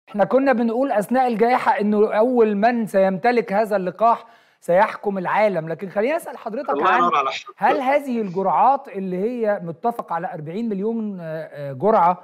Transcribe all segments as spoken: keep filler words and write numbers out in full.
احنا كنا بنقول اثناء الجائحه انه اول من سيمتلك هذا اللقاح سيحكم العالم، لكن خليني اسال حضرتك الله عن ينور على حضرتك. هل هذه الجرعات اللي هي متفق على أربعين مليون جرعه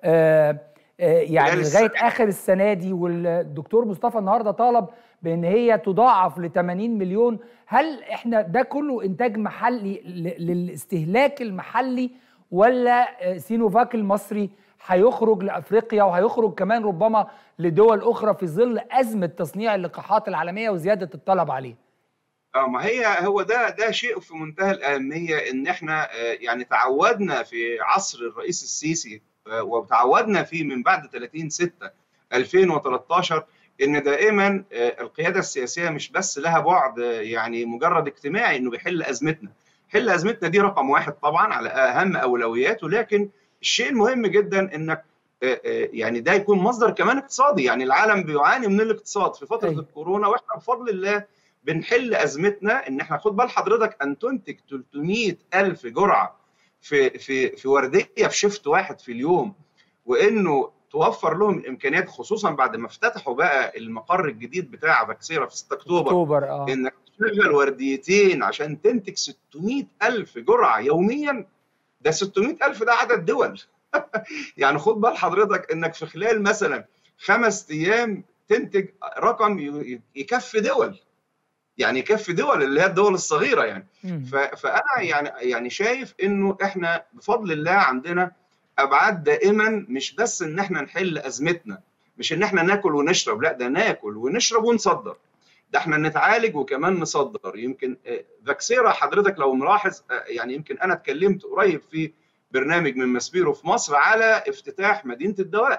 يعني لغايه اخر السنه دي، والدكتور مصطفى النهارده طالب بان هي تضاعف ل ثمانين مليون، هل احنا ده كله انتاج محلي للاستهلاك المحلي ولا سينوفاك المصري هيخرج لافريقيا وهيخرج كمان ربما لدول اخرى في ظل ازمه تصنيع اللقاحات العالميه وزياده الطلب عليه؟ اه ما هي هو ده ده شيء في منتهى الاهميه، ان احنا يعني تعودنا في عصر الرئيس السيسي وتعودنا فيه من بعد ثلاثين ستة ألفين وثلاثة عشر ان دائما القياده السياسيه مش بس لها بعد يعني مجرد اجتماعي انه بيحل ازمتنا. حل ازمتنا دي رقم واحد طبعا على اهم اولوياته، لكن الشيء المهم جدا انك يعني ده يكون مصدر كمان اقتصادي. يعني العالم بيعاني من الاقتصاد في فتره أي. الكورونا، واحنا بفضل الله بنحل ازمتنا. ان احنا خد بال حضرتك ان تنتج ثلاثمائة ألف جرعه في في في ورديه في شيفت واحد في اليوم، وانه توفر لهم الامكانيات خصوصا بعد ما افتتحوا بقى المقر الجديد بتاع فاكسيرا في ستة أكتوبر, أكتوبر آه. انك تشغل ورديتين عشان تنتج ستمائة ألف جرعه يوميا. ده ستمائة ألف ده عدد دول يعني خد بال حضرتك انك في خلال مثلا خمس ايام تنتج رقم يكفي دول، يعني يكفي دول اللي هي الدول الصغيره يعني. فانا يعني يعني شايف انه احنا بفضل الله عندنا ابعاد دائما، مش بس ان احنا نحل ازمتنا، مش ان احنا ناكل ونشرب، لا ده ناكل ونشرب ونصدر، ده احنا نتعالج وكمان نصدر. يمكن فاكسيرا حضرتك لو ملاحظ، يعني يمكن انا اتكلمت قريب في برنامج من ماسبيرو في مصر على افتتاح مدينه الدواء،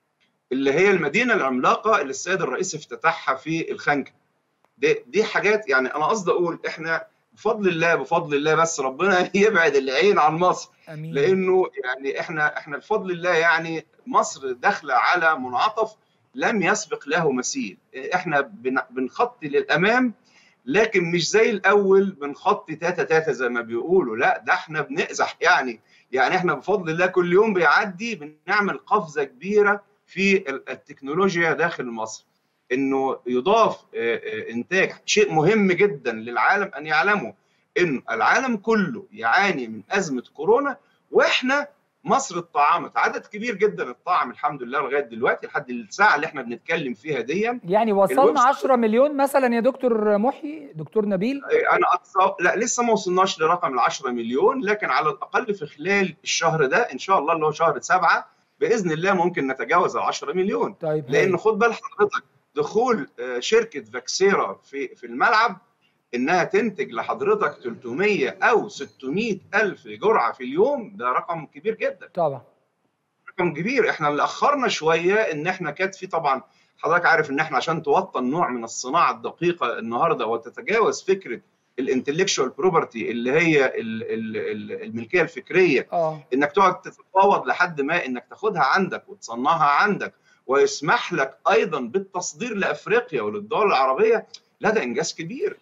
اللي هي المدينه العملاقه اللي السيد الرئيس افتتحها في الخنكه. دي, دي حاجات يعني انا قصدي اقول احنا بفضل الله بفضل الله بس ربنا يبعد العين عن مصر. أمين. لانه يعني احنا احنا بفضل الله يعني مصر داخله على منعطف لم يسبق له مثيل. احنا بنخطي للامام، لكن مش زي الاول بنخطي تاتا تاتا زي ما بيقولوا، لا ده احنا بنقزح يعني. يعني احنا بفضل الله كل يوم بيعدي بنعمل قفزه كبيره في التكنولوجيا داخل مصر، انه يضاف انتاج. شيء مهم جدا للعالم ان يعلموا ان العالم كله يعاني من ازمه كورونا، واحنا مصر اتطعمت عدد كبير جدا، اتطعم الحمد لله لغايه دلوقتي لحد الساعه اللي احنا بنتكلم فيها دي. يعني وصلنا عشرة مليون مثلا يا دكتور محي، دكتور نبيل؟ انا أتصور لا لسه ما وصلناش لرقم ال عشرة مليون، لكن على الاقل في خلال الشهر ده ان شاء الله اللي هو شهر سبعة باذن الله ممكن نتجاوز ال عشرة مليون. طيب لان خد بال حضرتك دخول شركه فاكسيرا في في الملعب انها تنتج لحضرتك ثلاثمائة او ستمائة الف جرعه في اليوم، ده رقم كبير جدا طبعا، رقم كبير. احنا اللي اخرنا شويه ان احنا كانت في طبعا حضرتك عارف ان احنا عشان توطن نوع من الصناعه الدقيقه النهارده وتتجاوز فكره الانتلكشوال بروبرتي اللي هي الملكيه الفكريه، اه انك تقعد تتفاوض لحد ما انك تاخدها عندك وتصنعها عندك ويسمح لك ايضا بالتصدير لافريقيا وللدول العربيه، لا ده انجاز كبير.